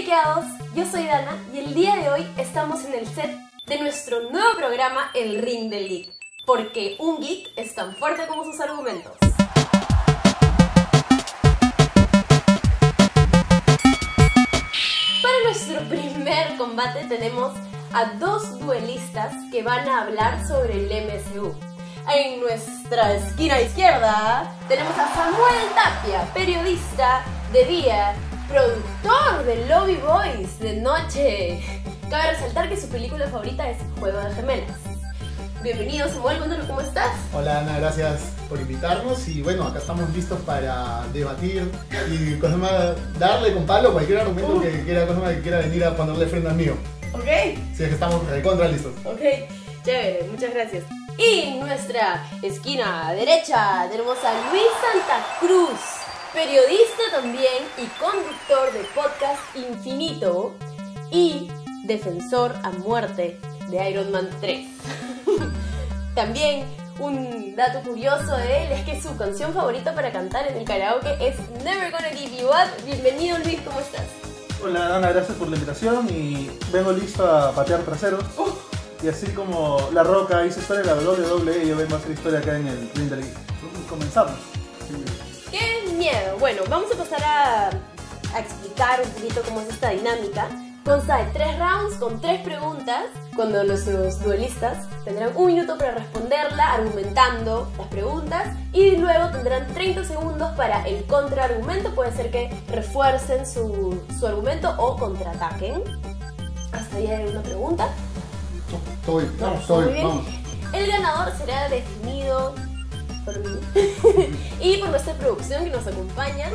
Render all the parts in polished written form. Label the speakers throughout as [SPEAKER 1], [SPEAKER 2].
[SPEAKER 1] geekeados, yo soy Dana y el día de hoy estamos en el set de nuestro nuevo programa El Ring del Geek, porque un geek es tan fuerte como sus argumentos. Para nuestro primer combate tenemos a dos duelistas que van a hablar sobre el MCU. En nuestra esquina izquierda tenemos a Samuel Tapia, periodista de día, productor de Lobby Boys de noche. Cabe resaltar que su película favorita es Juego de Gemelas. Bienvenido, Samuel, cuéntanos cómo estás.
[SPEAKER 2] Hola Ana, gracias por invitarnos y bueno, acá estamos listos para debatir y darle con palo cualquier argumento que quiera venir a ponerle frente al mío.
[SPEAKER 1] Ok.
[SPEAKER 2] Sí, es que estamos recontra listos.
[SPEAKER 1] Ok, chévere, muchas gracias. Y en nuestra esquina derecha tenemos a Luis Santa Cruz, periodista también y conductor de podcast Infinito y defensor a muerte de Iron Man 3. También un dato curioso de él es que su canción favorita para cantar en el karaoke es Never Gonna Give You Up. Bienvenido Luis, ¿cómo estás?
[SPEAKER 3] Hola Ana, gracias por la invitación y vengo listo a patear traseros. Y así como La Roca hizo historia de la WWE, yo vengo a hacer historia acá en el Ring del Geek. Comenzamos.
[SPEAKER 1] ¡Qué miedo! Bueno, vamos a pasar a explicar un poquito cómo es esta dinámica. Consta de 3 rounds con 3 preguntas, cuando nuestros duelistas tendrán 1 minuto para responderla argumentando las preguntas y luego tendrán 30 segundos para el contraargumento. Puede ser que refuercen su argumento o contraataquen. ¿Hasta ahí hay una pregunta?
[SPEAKER 2] Todo bien, vamos,
[SPEAKER 1] Muy bien. El ganador será definido por mí y por nuestra producción que nos acompaña.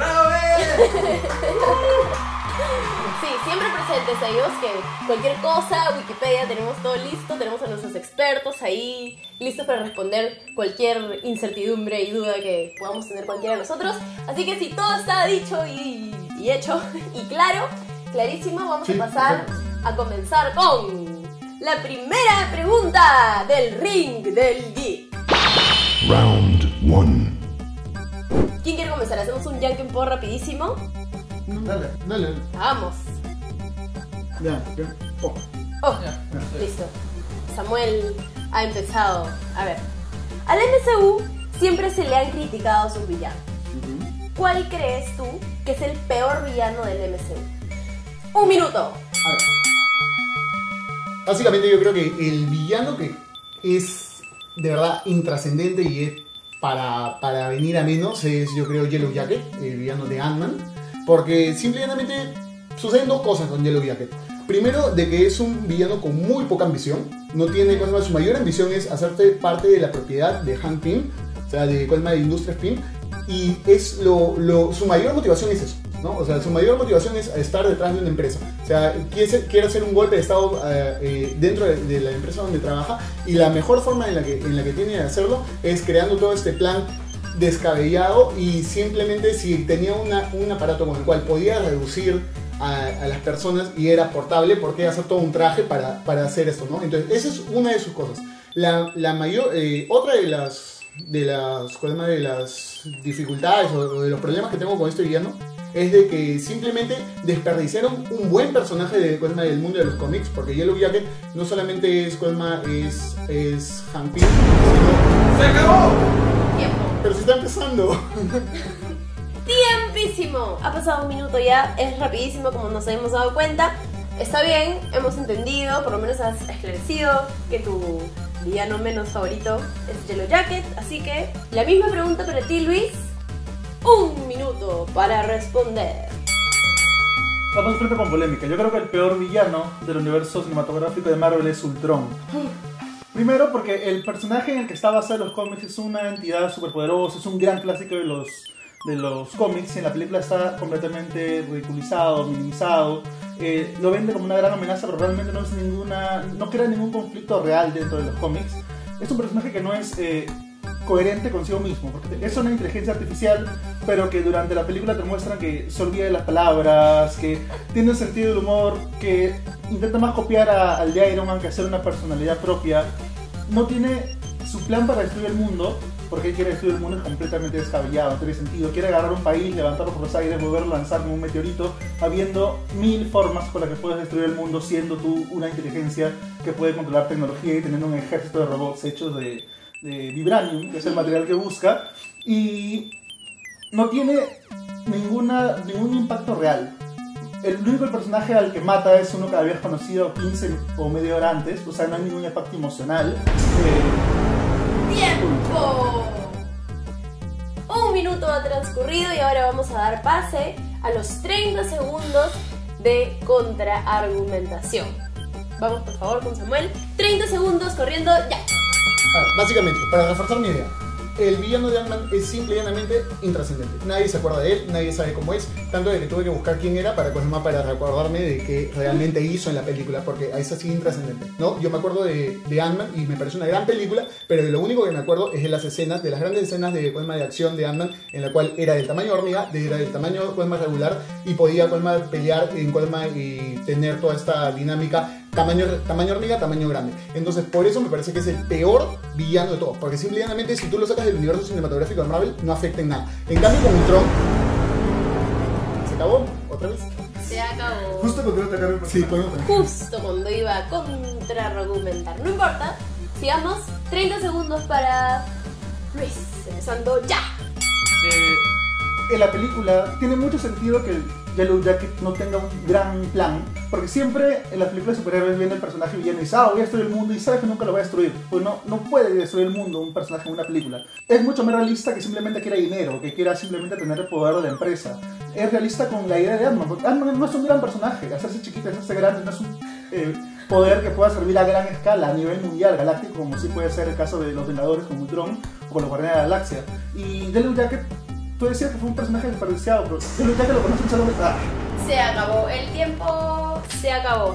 [SPEAKER 1] Sí, siempre presentes a ellos, que cualquier cosa, Wikipedia, tenemos todo listo, tenemos a nuestros expertos ahí listos para responder cualquier incertidumbre y duda que podamos tener cualquiera de nosotros. Así que si todo está dicho y hecho y clarísimo, vamos a pasar a comenzar con la primera pregunta del Ring del Geek.
[SPEAKER 4] Round 1.
[SPEAKER 1] ¿Quién quiere comenzar? ¿Hacemos un Jankenpo rapidísimo?
[SPEAKER 2] Dale.
[SPEAKER 1] Vamos.
[SPEAKER 2] Ya.
[SPEAKER 1] Listo. Samuel ha empezado. A ver. Al MCU siempre se le han criticado sus villanos. ¿Cuál crees tú que es el peor villano del MCU? 1 minuto.
[SPEAKER 2] A ver. Básicamente yo creo que el villano que es de verdad intrascendente y es para venir a menos es, yo creo, Yellow Jacket, el villano de Ant-Man. Porque simplemente suceden 2 cosas con Yellow Jacket. Primero, de que es un villano con muy poca ambición. No tiene, su mayor ambición es hacerte parte de la propiedad de Hank Pym, o sea, de Industrias Pym. Y es su mayor motivación es eso, ¿no? O sea, su mayor motivación es estar detrás de una empresa. O sea, quiere hacer un golpe de estado dentro de la empresa donde trabaja. Y la mejor forma en la que tiene de hacerlo es creando todo este plan descabellado, y simplemente si tenía un aparato con el cual podía reducir a las personas y era portable, ¿por qué hacer todo un traje para hacer esto, ¿no? Entonces esa es una de sus cosas. La mayor, otra de las dificultades o de los problemas que tengo con este villano es de que simplemente desperdiciaron un buen personaje del mundo de los cómics, porque Yellow Jacket no solamente es Hank Pym, sino...
[SPEAKER 3] ¡Se acabó!
[SPEAKER 1] Tiempo.
[SPEAKER 2] Pero se está empezando.
[SPEAKER 1] Tiempísimo. Ha pasado 1 minuto ya. Es rapidísimo, como nos hemos dado cuenta. Está bien, hemos entendido, por lo menos has esclarecido que tu villano menos favorito es Yellow Jacket. Así que la misma pregunta para ti, Luis. 1 minuto para responder.
[SPEAKER 3] Vamos frente con polémica. Yo creo que el peor villano del universo cinematográfico de Marvel es Ultron. Primero porque el personaje en el que está basado en los cómics es una entidad superpoderosa, es un gran clásico de los cómics, y en la película está completamente ridiculizado, minimizado. Lo vende como una gran amenaza, pero realmente no crea ningún conflicto real dentro de los cómics. Es un personaje que no es coherente consigo mismo, porque es una inteligencia artificial, pero que durante la película te muestran que se olvida de las palabras, que tiene un sentido del humor, que intenta más copiar al de Iron Man que hacer una personalidad propia. No tiene su plan para destruir el mundo, porque él quiere destruir el mundo es completamente descabellado, no tiene sentido. Quiere agarrar un país, levantarlo por los aires, volverlo a lanzar como un meteorito, habiendo 1000 formas con las que puedes destruir el mundo, siendo tú una inteligencia que puede controlar tecnología y teniendo un ejército de robots hechos de vibranium, que es el material que busca, y no tiene ningún impacto real. El único personaje al que mata es uno que habías conocido 15 o media hora antes, o sea, no hay ningún impacto emocional.
[SPEAKER 1] ¡Tiempo! Un minuto ha transcurrido y ahora vamos a dar pase a los 30 segundos de contraargumentación. Vamos por favor con Samuel. 30 segundos corriendo ya.
[SPEAKER 2] Básicamente, para reforzar mi idea, el villano de Ant-Man es simple y llanamente intrascendente. Nadie se acuerda de él, nadie sabe cómo es, tanto de que tuve que buscar quién era para recordarme de qué realmente hizo en la película, porque es así intrascendente, ¿no? Yo me acuerdo de Ant-Man y me parece una gran película, pero de lo único que me acuerdo es de las escenas, de las grandes escenas de acción de Ant-Man, en la cual era del tamaño hormiga, era del tamaño regular y podía pelear en y tener toda esta dinámica tamaño hormiga, tamaño grande. Entonces, por eso me parece que es el peor villano de todos, porque simplemente si tú lo sacas del universo cinematográfico de Marvel, no afecta en nada. En cambio, con Ultron, ¿se acabó? ¿Otra vez?
[SPEAKER 1] Se acabó.
[SPEAKER 3] Justo cuando iba a atacar el
[SPEAKER 2] Sí,
[SPEAKER 1] Justo cuando iba a contraargumentar. No importa, sigamos. 30 segundos para Luis, empezando ya.
[SPEAKER 3] En la película tiene mucho sentido que el Yellow Jacket no tenga un gran plan, porque siempre en las películas de superhéroes viene el personaje villano y dice, voy a destruir el mundo, y sabe que nunca lo va a destruir. Pues no puede destruir el mundo un personaje en una película. Es mucho más realista que simplemente quiera dinero, que quiera simplemente tener el poder de la empresa. Es realista con la idea de Ant-Man, porque Ant-Man no es un gran personaje. Hacerse chiquito, hacerse grande no es un poder que pueda servir a gran escala, a nivel mundial, galáctico, como sí puede ser el caso de los Vengadores con Ultron o con los Guardianes de la Galaxia. Y Yellow Jacket, tú decías que fue un personaje desperdiciado, pero Yellow Jacket lo conocen solo...
[SPEAKER 1] Se acabó el tiempo, se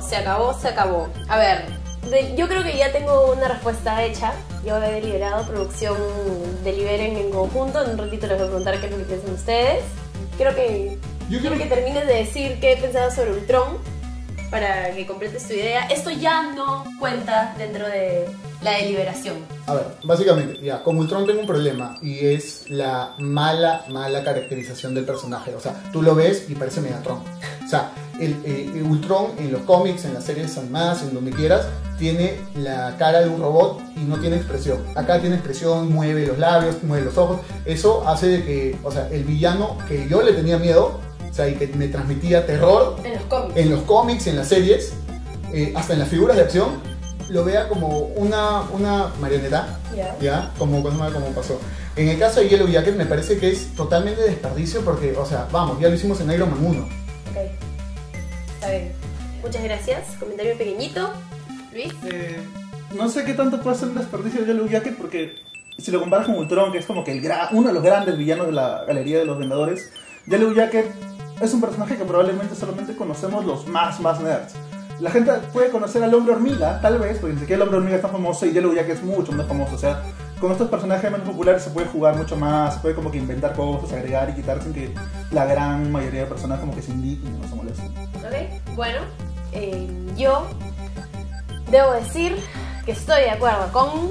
[SPEAKER 1] acabó. A ver, yo creo que ya tengo una respuesta hecha. Yo he deliberado, producción deliberen en conjunto. En un ratito les voy a preguntar qué es lo que piensan ustedes. Quiero que termines de decir qué pensabas sobre Ultron para que completes tu idea. Esto ya no cuenta dentro de la deliberación.
[SPEAKER 2] A ver, básicamente, ya, con Ultron tengo un problema y es la mala caracterización del personaje. O sea, tú lo ves y parece Megatron. O sea, el Ultron en los cómics, en las series animadas, en donde quieras, tiene la cara de un robot y no tiene expresión. Acá tiene expresión, mueve los labios, mueve los ojos. Eso hace de que, o sea, el villano que yo le tenía miedo, o sea, y que me transmitía terror en los cómics, en las series, hasta en las figuras de acción, lo vea como una marioneta, ¿ya? Como pasó. En el caso de Yellow Jacket me parece que es totalmente desperdicio porque, o sea, vamos, ya lo hicimos en Iron Man 1.
[SPEAKER 1] Ok, está bien. Muchas gracias. Comentario pequeñito. Luis.
[SPEAKER 3] No sé qué tanto puede ser un desperdicio de Yellow Jacket porque si lo comparas con Ultron, que es como que uno de los grandes villanos de la galería de los Vengadores, Yellow Jacket es un personaje que probablemente solamente conocemos los más nerds. La gente puede conocer al Hombre Hormiga, tal vez, porque ni siquiera el Hombre Hormiga es tan famoso y Yellow Jacket es mucho más famoso. O sea, con estos personajes menos populares se puede jugar mucho más, se puede como que inventar cosas, agregar y quitar sin que la gran mayoría de personas como que se indignen y no se molesten.
[SPEAKER 1] Ok, bueno, yo debo decir que estoy de acuerdo con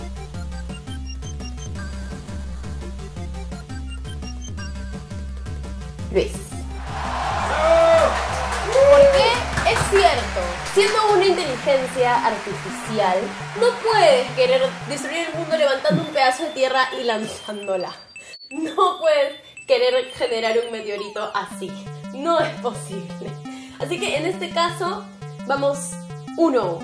[SPEAKER 1] Luis. Porque es cierto, siendo una inteligencia artificial, no puedes querer destruir el mundo levantando un pedazo de tierra y lanzándola. No puedes querer generar un meteorito así. No es posible. Así que en este caso, vamos 1-0.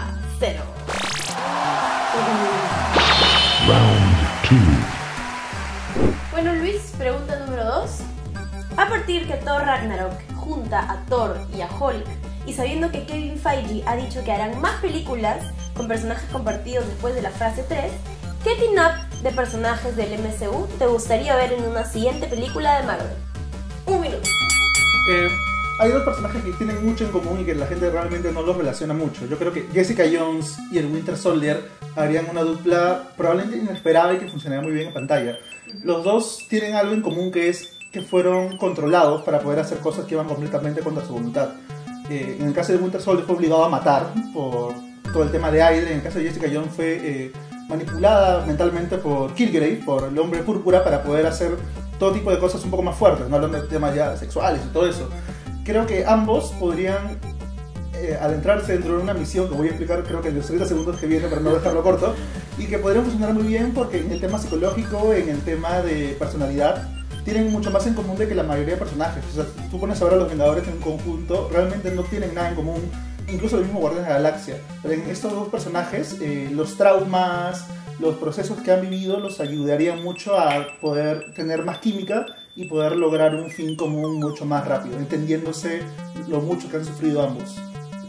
[SPEAKER 4] Round 2.
[SPEAKER 1] Bueno, Luis, pregunta número 2. A partir que Thor Ragnarok junta a Thor y a Hulk, y sabiendo que Kevin Feige ha dicho que harán más películas con personajes compartidos después de la fase 3, ¿qué team-up de personajes del MCU te gustaría ver en una siguiente película de Marvel? 1 minuto.
[SPEAKER 3] Hay dos personajes que tienen mucho en común y que la gente realmente no los relaciona mucho. Yo creo que Jessica Jones y el Winter Soldier harían una dupla probablemente inesperada y que funcionaría muy bien en pantalla. Los dos tienen algo en común, que es que fueron controlados para poder hacer cosas que iban completamente contra su voluntad. En el caso de Winter Soldier fue obligado a matar por todo el tema de aire. En el caso de Jessica Jones fue manipulada mentalmente por Kilgrave, por el hombre púrpura, para poder hacer todo tipo de cosas un poco más fuertes, no hablando de temas ya sexuales y todo eso. Creo que ambos podrían adentrarse dentro de una misión que voy a explicar creo que en los 30 segundos que viene para no dejarlo corto, y que podrían funcionar muy bien porque en el tema psicológico, en el tema de personalidad, tienen mucho más en común de que la mayoría de personajes. O sea, tú pones ahora a los Vengadores en un conjunto, realmente no tienen nada en común, incluso los mismos Guardianes de la Galaxia. Pero en estos dos personajes, los traumas, los procesos que han vivido los ayudarían mucho a poder tener más química y poder lograr un fin común mucho más rápido, entendiéndose lo mucho que han sufrido ambos.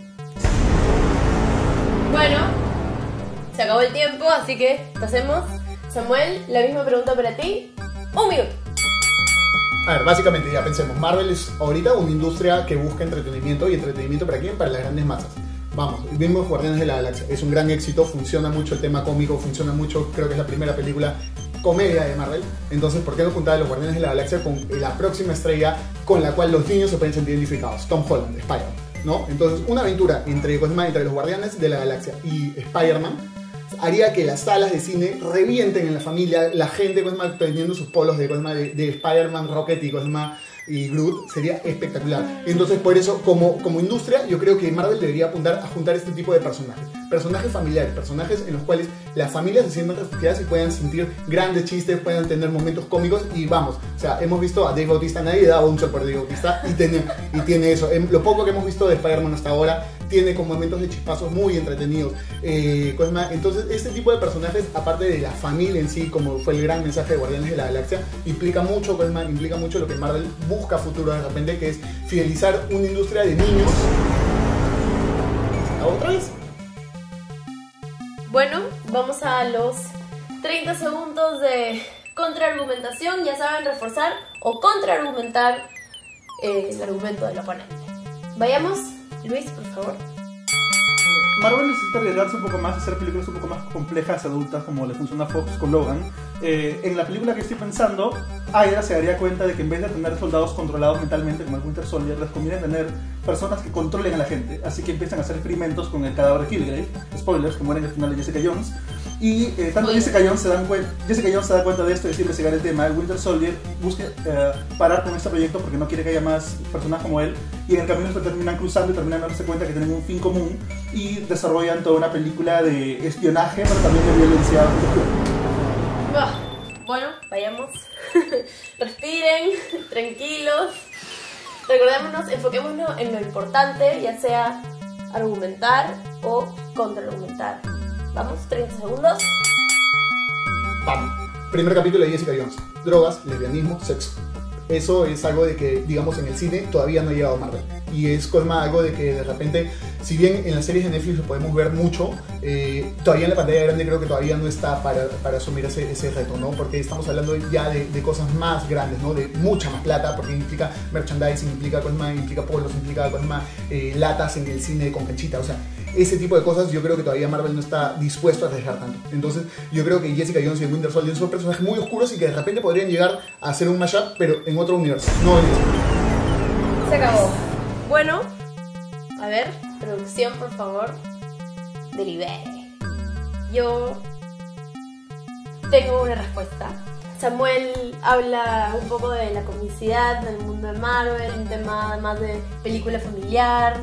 [SPEAKER 1] Bueno, se acabó el tiempo, así que pasemos. Samuel, la misma pregunta para ti. 1 minuto.
[SPEAKER 2] A ver, básicamente ya pensemos, Marvel es ahorita una industria que busca entretenimiento, y entretenimiento ¿para quién? Para las grandes masas. Vamos, vimos Guardianes de la Galaxia, es un gran éxito, funciona mucho el tema cómico, funciona mucho, creo que es la primera película comedia de Marvel. Entonces, ¿por qué no juntar a los Guardianes de la Galaxia con la próxima estrella con la cual los niños se pueden sentir identificados? Tom Holland, Spider-Man, ¿no? Entonces, una aventura entre los Guardianes de la Galaxia y Spider-Man haría que las salas de cine revienten en la familia, la gente teniendo sus polos de Spider-Man, Rocket y Groot, sería espectacular. Entonces, por eso, como industria, yo creo que Marvel debería apuntar a juntar este tipo de personajes familiares, personajes en los cuales las familias se sientan refugiadas y puedan sentir grandes chistes, puedan tener momentos cómicos. Y vamos, o sea, hemos visto a Dave Bautista, nadie daba un sol por Dave Bautista, y tiene eso. Lo poco que hemos visto de Spider-Man hasta ahora tiene con momentos de chispazos muy entretenidos. Entonces, este tipo de personajes, aparte de la familia en sí, como fue el gran mensaje de Guardianes de la Galaxia, implica mucho lo que Marvel busca a futuro de repente, que es fidelizar una industria de niños. ¿Otra vez?
[SPEAKER 1] Bueno, vamos a los 30 segundos de contraargumentación. Ya saben, reforzar o contraargumentar el argumento del oponente. Vayamos, Luis, por favor.
[SPEAKER 3] Marvel necesita arriesgarse un poco más, hacer películas un poco más complejas, adultas, como le funciona a Fox con Logan. En la película que estoy pensando, Hydra se daría cuenta de que en vez de tener soldados controlados mentalmente como el Winter Soldier, les conviene tener personas que controlen a la gente. Así que empiezan a hacer experimentos con el cadáver de Kilgrave, spoilers, que mueren al final de Jessica Jones. Y tanto Jessica Jones se da cuenta de esto y decide investigar el tema. El Winter Soldier busca parar con este proyecto porque no quiere que haya más personas como él, y en el camino se terminan cruzando y terminan dándose cuenta que tienen un fin común y desarrollan toda una película de espionaje, pero también de violencia.
[SPEAKER 1] Bueno, vayamos. Respiren, tranquilos. Recordémonos, enfoquémonos en lo importante, ya sea argumentar o contraargumentar. Vamos, 30 segundos.
[SPEAKER 2] ¡Pam! Primer capítulo de Jessica Jones. Drogas, lesbianismo, sexo. Eso es algo de que, digamos, en el cine todavía no ha llegado a Marvel. Y es algo de que de repente, si bien en las series de Netflix lo podemos ver mucho, todavía en la pantalla grande creo que todavía no está para asumir ese reto, ¿no? Porque estamos hablando ya de cosas más grandes, ¿no? De mucha más plata, porque implica merchandising, implica polos, implica latas en el cine con canchita, o sea, ese tipo de cosas yo creo que todavía Marvel no está dispuesto a arriesgar tanto. Entonces yo creo que Jessica Jones y el Winter Soldier son personajes muy oscuros y que de repente podrían llegar a hacer un mashup, pero en otro universo, no en este.
[SPEAKER 1] Se acabó. Bueno, a ver, producción, por favor, delibere. Yo tengo una respuesta. Samuel habla un poco de la comicidad del mundo de Marvel, un tema más de película familiar.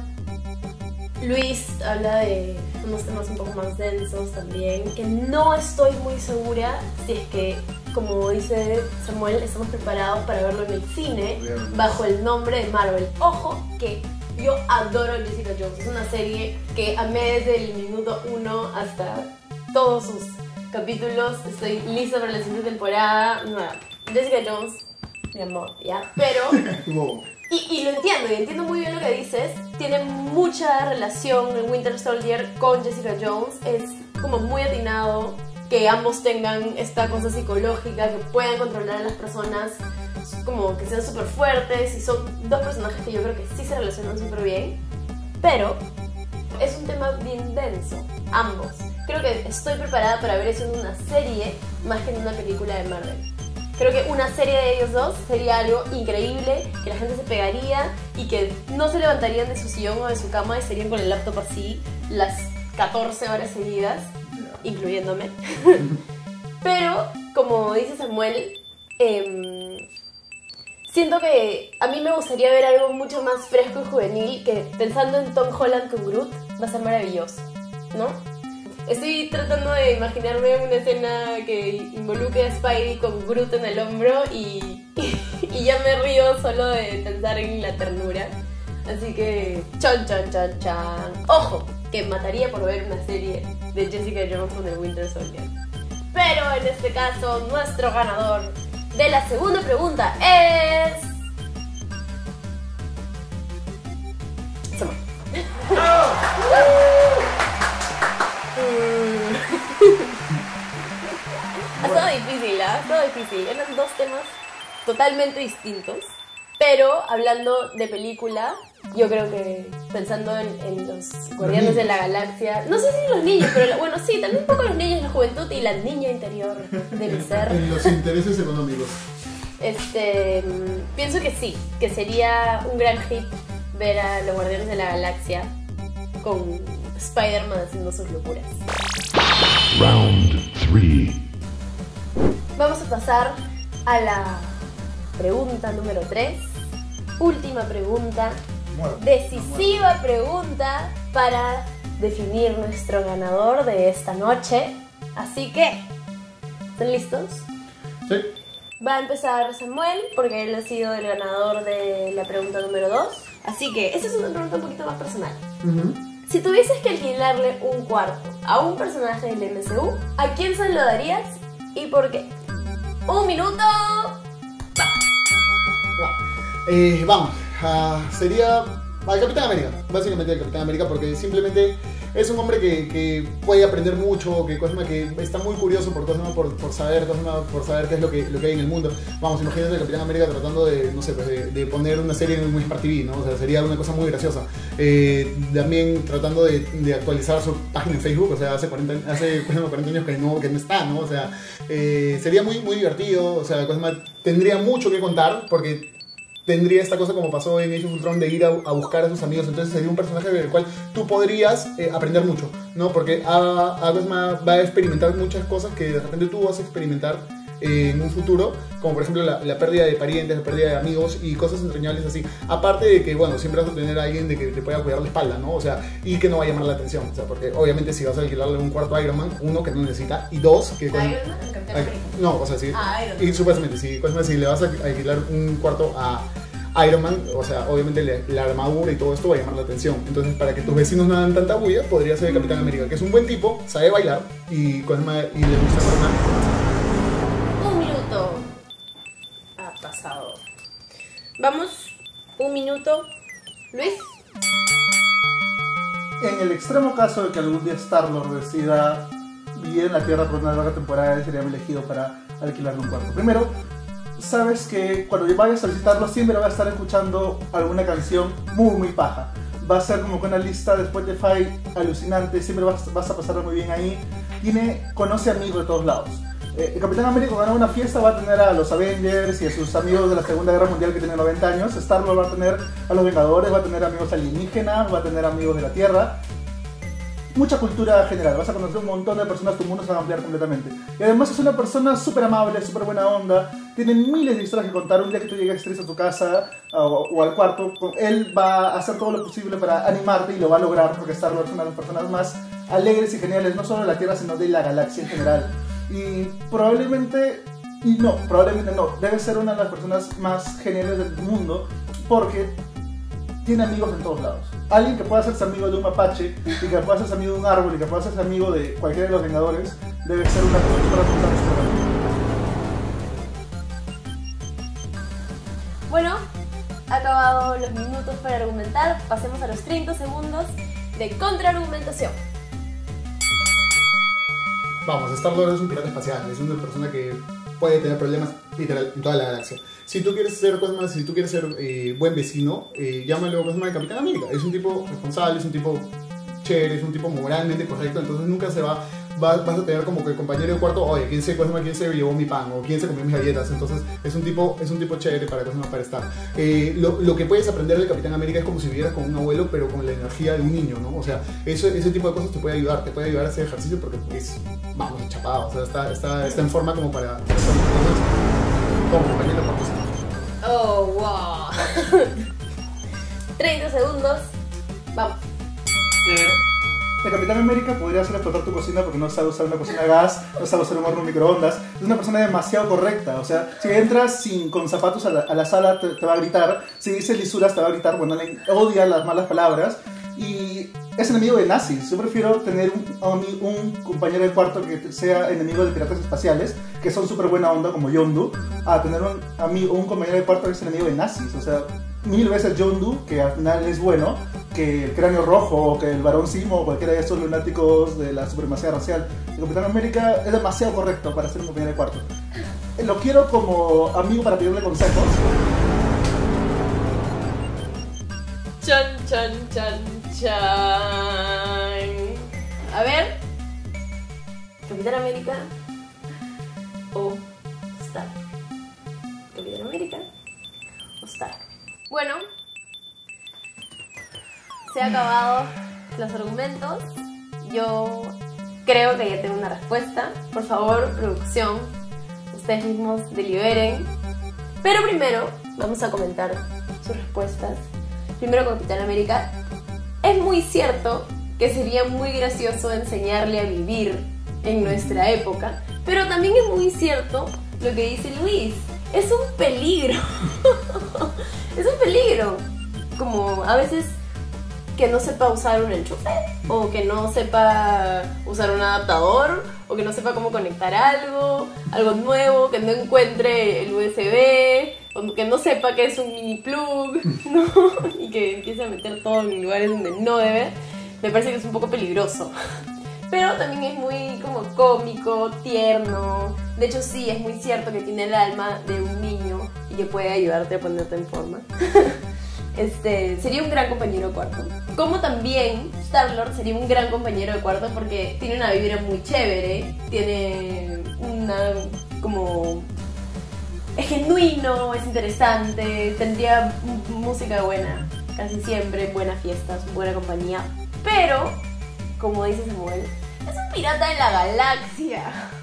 [SPEAKER 1] Luis habla de unos temas un poco más densos también, que no estoy muy segura si es que, como dice Samuel, estamos preparados para verlo en el cine bajo el nombre de Marvel. Ojo que yo adoro Jessica Jones, es una serie que amé desde el minuto 1 hasta todos sus capítulos. Estoy lista para la siguiente temporada. Jessica Jones, mi amor, ¿ya? Pero... Y lo entiendo, y entiendo muy bien lo que dices. Tiene mucha relación el Winter Soldier con Jessica Jones. Es como muy atinado que ambos tengan esta cosa psicológica, que puedan controlar a las personas, como que sean súper fuertes. Y son dos personajes que yo creo que sí se relacionan súper bien. Pero es un tema bien denso, ambos. Creo que estoy preparada para ver eso en una serie más que en una película de Marvel. Creo que una serie de ellos dos sería algo increíble, que la gente se pegaría y que no se levantarían de su sillón o de su cama y estarían con el laptop así las 14 horas seguidas. incluyéndome. Pero, como dice Samuel, siento que a mí me gustaría ver algo mucho más fresco y juvenil, que pensando en Tom Holland con Groot va a ser maravilloso, ¿no? Estoy tratando de imaginarme una escena que involucre a Spidey con Groot en el hombro y ya me río solo de pensar en la ternura. Así que, chan. Ojo, que mataría por ver una serie de Jessica Jones con el Winter Soldier. Pero en este caso, nuestro ganador de la segunda pregunta es... Samuel. Ha estado difícil, ¿ah? Ha estado difícil. Eran dos temas totalmente distintos. Pero hablando de película, yo creo que pensando en los Guardianes de la Galaxia, no sé si los niños, pero bueno, sí, también un poco los niños, la juventud y la niña interior de mi ser.
[SPEAKER 2] En los intereses económicos.
[SPEAKER 1] Pienso que sí, que sería un gran hit ver a los Guardianes de la Galaxia con Spider-Man haciendo sus locuras.
[SPEAKER 4] Round 3.
[SPEAKER 1] Vamos a pasar a la pregunta número 3. Última pregunta. Decisiva pregunta para definir nuestro ganador de esta noche. Así que, ¿están listos?
[SPEAKER 2] Sí.
[SPEAKER 1] Va a empezar Samuel, porque él ha sido el ganador de la pregunta número 2. Así que, esta es una pregunta un poquito más personal. Si tuvieses que alquilarle un cuarto a un personaje del MCU, ¿a quién se lo darías y por qué? ¡1 minuto!
[SPEAKER 2] Vamos, sería al Capitán América, básicamente el Capitán América, porque simplemente es un hombre que puede aprender mucho, que está muy curioso por saber qué es lo que hay en el mundo. Vamos, imagínate el Capitán América tratando de, no sé, pues de poner una serie en un Smart TV, ¿no? O sea, sería una cosa muy graciosa. También tratando de actualizar su página en Facebook, o sea, hace 40 años que no está, ¿no? O sea, sería muy, muy divertido, o sea, tendría mucho que contar, porque tendría esta cosa como pasó en Age of Ultron de ir a buscar a sus amigos. Entonces sería un personaje del cual tú podrías aprender mucho, ¿no? Porque va a experimentar muchas cosas que de repente tú vas a experimentar en un futuro, como por ejemplo la pérdida de parientes, la pérdida de amigos y cosas entrañables así. Aparte de que, bueno, siempre vas a tener a alguien de que te pueda cuidar la espalda, ¿no? O sea, y que no va a llamar la atención, o sea, porque obviamente si vas a alquilarle un cuarto a Iron Man, uno, que no necesita, y dos, que
[SPEAKER 1] ¿Iron Man o Capitán América?
[SPEAKER 2] No, o sea, sí.
[SPEAKER 1] Iron Man.
[SPEAKER 2] Y supuestamente, si le vas a alquilar un cuarto a Iron Man, o sea, obviamente la armadura y todo esto va a llamar la atención. Entonces, para que tus vecinos no hagan tanta bulla, podría ser el Capitán América, que es un buen tipo, sabe bailar y le gusta formar.
[SPEAKER 1] 1 minuto. Ha pasado. Vamos, 1 minuto. Luis.
[SPEAKER 3] En el extremo caso de que algún día Star-Lord decida vivir en la Tierra por una larga temporada, él sería elegido para alquilarle un cuarto. Primero, sabes que cuando vayas a visitarlo siempre va a estar escuchando alguna canción muy paja. Va a ser como que una lista de Spotify alucinante, siempre vas a pasarlo muy bien ahí. Conoce amigos de todos lados. El Capitán América, cuando haga una fiesta, va a tener a los Avengers y a sus amigos de la Segunda Guerra Mundial que tienen 90 años. Star-Lord va a tener a los Vengadores, va a tener amigos alienígenas, va a tener amigos de la Tierra. Mucha cultura general, vas a conocer un montón de personas, tu mundo se va a ampliar completamente. Y además es una persona súper amable, súper buena onda, tiene miles de historias que contar. Un día que tú llegues triste a tu casa o al cuarto, él va a hacer todo lo posible para animarte y lo va a lograr, porque Star-Lord es una de las personas más alegres y geniales, no solo de la Tierra, sino de la galaxia en general. Y probablemente no, debe ser una de las personas más geniales del mundo, porque tiene amigos en todos lados. Alguien que pueda hacerse amigo de un mapache, y que pueda hacerse amigo de un árbol, y que pueda hacerse amigo de cualquiera de los Vengadores, debe ser una persona súper.
[SPEAKER 1] Bueno, ha acabado los minutos para argumentar. Pasemos a los 30 segundos de contraargumentación.
[SPEAKER 2] Vamos, Star-Lord es un pirata espacial, es una persona que puede tener problemas literal en toda la galaxia. Si tú quieres ser buen vecino, llámalo el Capitán América. Es un tipo responsable, es un tipo chévere, es un tipo moralmente correcto, entonces nunca se va vas a tener como que el compañero de cuarto, oye, ¿quién se llevó mi pan? O ¿quién se comió mis galletas? Entonces es un tipo chévere para estar. Lo que puedes aprender del Capitán América es como si vivieras con un abuelo, pero con la energía de un niño, ¿no? O sea, ese tipo de cosas te puede ayudar a hacer ejercicio porque es, vamos, chapado, o sea, está en forma como para hacer cosas como compañero de cuarto.
[SPEAKER 1] Oh, wow. 30 segundos. Vamos.
[SPEAKER 3] El Capitán América podría hacer explotar tu cocina porque no sabe usar una cocina a gas, no sabe usar un horno microondas. Es una persona demasiado correcta. O sea, si entras con zapatos a la sala te va a gritar. Si dices lisuras te va a gritar. Bueno, le odia las malas palabras. Y es enemigo de nazis. Yo prefiero tener un compañero de cuarto que sea enemigo de piratas espaciales, que son súper buena onda como Yondu, a tener un compañero de cuarto que es enemigo de nazis. O sea, 1000 veces Yondu, que al final es bueno, que el Cráneo Rojo o que el Barón Zemo o cualquiera de estos lunáticos de la supremacía racial. El Capitán América es demasiado correcto para ser un compañero de cuarto. Lo quiero como amigo para pedirle consejos.
[SPEAKER 1] Chan, chan, chan, chan. A ver. Capitán América o Stark. Capitán América o Stark. Bueno, se han acabado los argumentos. Yo creo que ya tengo una respuesta. Por favor, producción, ustedes mismos deliberen. Pero primero vamos a comentar sus respuestas. Primero con Capitán América. Es muy cierto que sería muy gracioso enseñarle a vivir en nuestra época, pero también es muy cierto lo que dice Luis. Es un peligro. Es un peligro. Como a veces que no sepa usar un enchufe, o que no sepa usar un adaptador, o que no sepa cómo conectar algo nuevo, que no encuentre el USB, o que no sepa que es un mini plug, ¿no? Y que empiece a meter todo en lugares donde no debe. Me parece que es un poco peligroso. Pero también es muy como cómico, tierno. De hecho sí, es muy cierto que tiene el alma de un niño y que puede ayudarte a ponerte en forma. Sería un gran compañero de cuarto. Como también Star-Lord sería un gran compañero de cuarto porque tiene una vibra muy chévere, tiene una como... es genuino, es interesante, tendría música buena, casi siempre, buenas fiestas, buena compañía. Pero, como dice Samuel, es un pirata de la galaxia.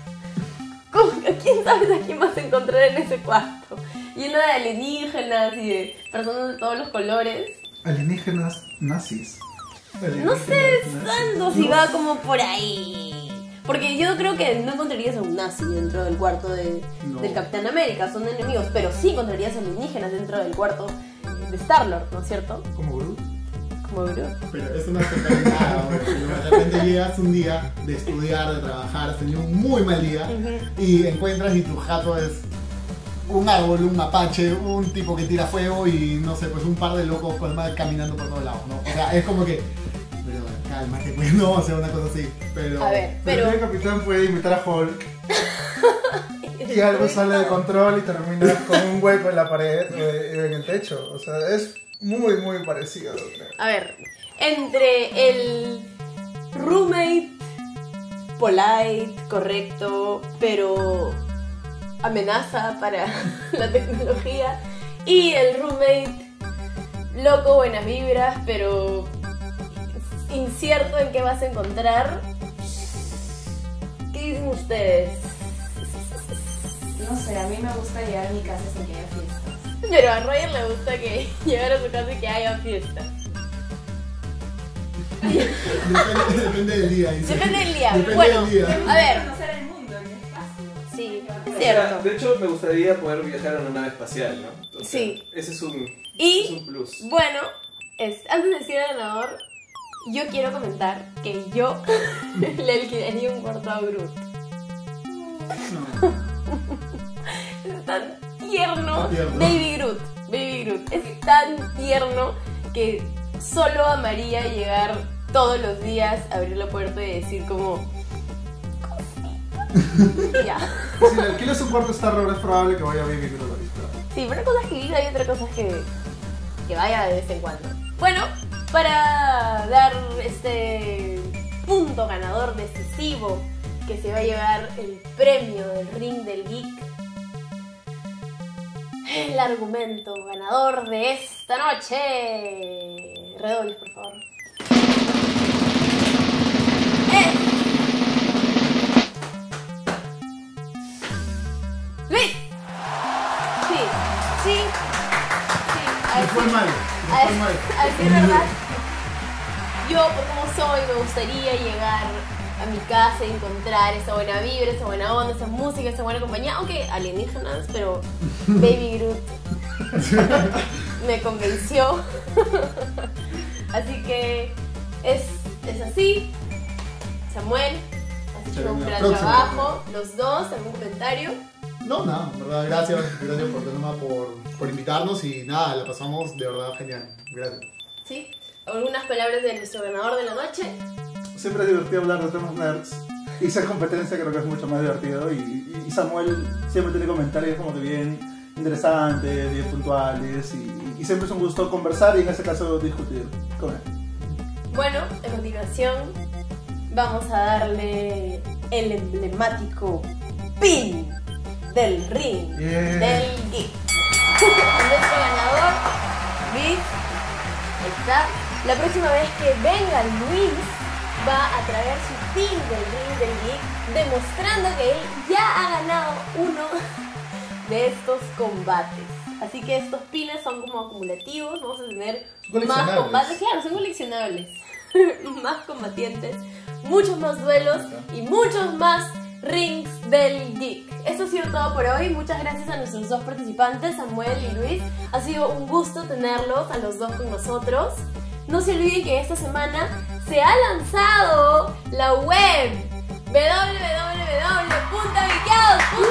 [SPEAKER 1] ¿Quién sabe a quién vas a encontrar en ese cuarto? Lleno de alienígenas y de personas de todos los colores.
[SPEAKER 3] Alienígenas nazis.
[SPEAKER 1] No sé tanto si va como por ahí. Porque yo creo que no encontrarías a un nazi dentro del cuarto del Capitán América, son enemigos. Pero sí encontrarías alienígenas dentro del cuarto de Star-Lord, ¿no es cierto?
[SPEAKER 3] Como Groot.
[SPEAKER 1] Como Groot.
[SPEAKER 2] Pero eso no es nada, de repente llegas un día de estudiar, de trabajar, has tenido un muy mal día y encuentras y tu jato es un árbol, un mapache, un tipo que tira fuego y no sé, pues un par de locos caminando por todos lados, ¿no? O sea, es como que, pero cálmate, pues no, o sea, una cosa así, pero...
[SPEAKER 1] A ver, pero...
[SPEAKER 3] El capitán puede imitar a Hulk y algo sale de control y termina con un hueco en la pared, en el techo, o sea, es muy, muy parecido.
[SPEAKER 1] A ver, entre el roommate polite, correcto, pero amenaza para la tecnología, y el roommate loco, buenas vibras, pero incierto en qué vas a encontrar. ¿Qué dicen ustedes?
[SPEAKER 5] No sé, a mí me gusta llegar a mi casa sin que haya fiestas.
[SPEAKER 1] Pero a Roger le gusta que llegar a su casa y que haya fiesta.
[SPEAKER 2] Depende del día. Dice.
[SPEAKER 1] Depende del día.
[SPEAKER 2] Depende
[SPEAKER 1] Bueno,
[SPEAKER 2] del día.
[SPEAKER 1] a ver.
[SPEAKER 5] Conocer el mundo, el espacio.
[SPEAKER 1] Sí, es
[SPEAKER 6] O sea,
[SPEAKER 1] cierto.
[SPEAKER 6] de hecho, me gustaría poder viajar en una nave espacial, ¿no? O sea,
[SPEAKER 1] Sí.
[SPEAKER 6] Ese es un
[SPEAKER 1] Y
[SPEAKER 6] plus.
[SPEAKER 1] bueno, antes de decir el ganador, yo quiero comentar que yo le alquilaría un cuarto a Groot. Es tan tierno. Baby Groot. Baby Groot. Es tan tierno que solo amaría llegar todos los días, abrir la puerta y decir como... cosita. Ya.
[SPEAKER 3] Si le alquilas un cuarto Star-Lord es probable que vaya a vivir Groot ahorita.
[SPEAKER 1] Sí, pero una cosa es que viva y otra cosa es que vaya de vez en cuando. Bueno, para dar este punto ganador decisivo que se va a llevar el premio del Ring del Geek. El argumento ganador de esta noche. Redobles, por favor. ¡Luis! Sí.
[SPEAKER 2] Me fue mal.
[SPEAKER 1] A decir verdad, yo por como soy me gustaría llegar a mi casa y encontrar esa buena vibra, esa buena onda, esa música, esa buena compañía, aunque alienígenas, pero Baby Groot me convenció. Así que es así. Samuel, has hecho un gran trabajo. Los dos, ¿algún comentario?
[SPEAKER 2] No, nada, en verdad, gracias por Tenoma por invitarnos y nada, la pasamos de verdad genial. Gracias.
[SPEAKER 1] ¿Sí? ¿Algunas palabras de nuestro ganador de la noche?
[SPEAKER 3] Siempre es divertido hablar de temas nerds y ser competencia creo que es mucho más divertido y Samuel siempre tiene comentarios como que bien interesantes, bien puntuales y siempre es un gusto conversar y en este caso discutir con él.
[SPEAKER 1] Bueno, a continuación vamos a darle el emblemático pin del Ring del Geek. Nuestro ganador, Luis, ahí está. La próxima vez que venga Luis va a traer su pin del Ring del Geek, demostrando que él ya ha ganado uno de estos combates. Así que estos pines son como acumulativos, vamos a tener más combates, claro, son coleccionables, más combatientes, muchos más duelos y muchos más rings del geek. Eso ha sido todo por hoy. Muchas gracias a nuestros dos participantes, Samuel y Luis. Ha sido un gusto tenerlos a los dos con nosotros. No se olviden que esta semana se ha lanzado la web www.geekeados.com.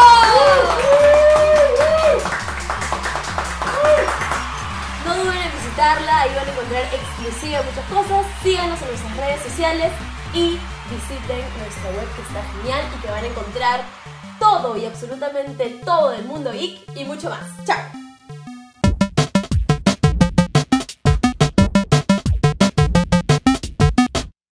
[SPEAKER 1] No duden en visitarla, ahí van a encontrar exclusiva muchas cosas. Síganos en nuestras redes sociales y visiten nuestra web que está genial y que van a encontrar todo y absolutamente todo del mundo geek y mucho más. ¡Chao!